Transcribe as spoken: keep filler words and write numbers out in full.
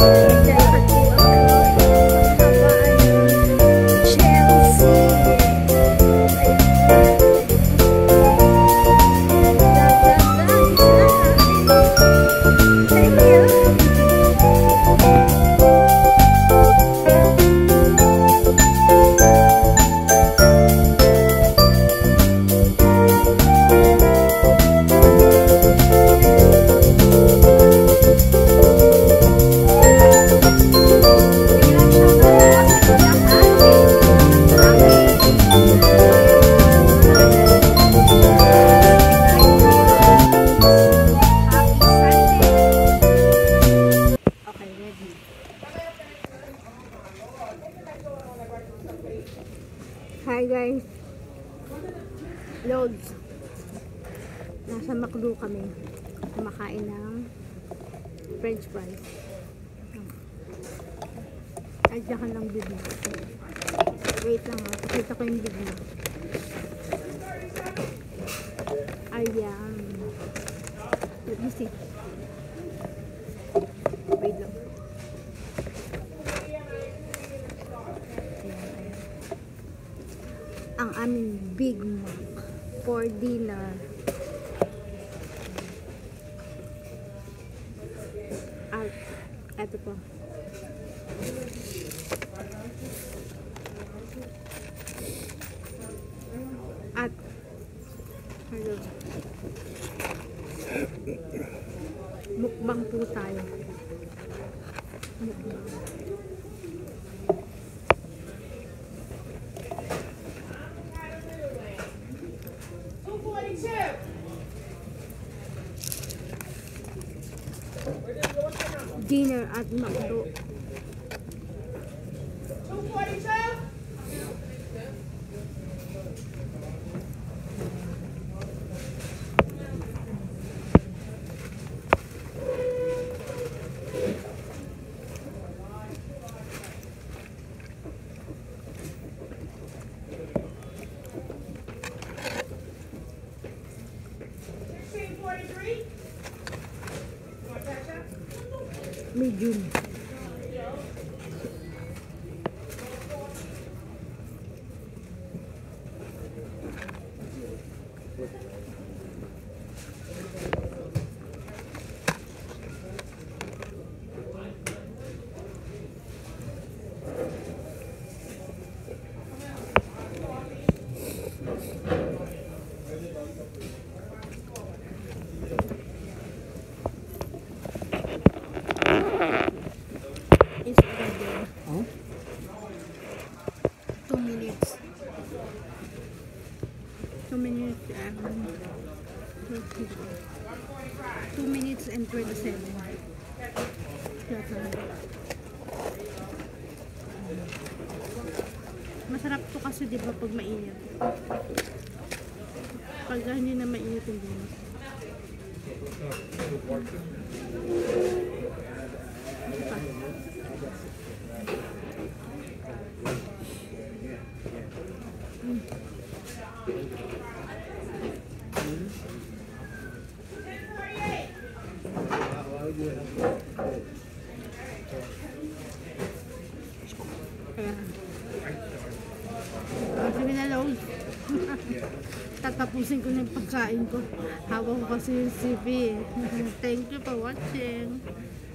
Hi guys, Loads. Nasa McDo kami, kumakain ng French fries. Adya ka ng bibig. Wait lang ha, pakita ko yung bibig. Ayan. Let me see. Wait lang. Ang aming Big Mac for dinner. At eto po. At hello. Mukbang po tayo. Mukbang. Dinner at McDo. Medium. Two minutes. Two minutes and two minutes and twenty-seven. Masarap to kasi di ba pag mainit. Pag hindi na mainit yung dinos. Sige na lang. Tatapusin ko na yung pagkain ko. Hawak ko kasi yung C V. Thank you for watching.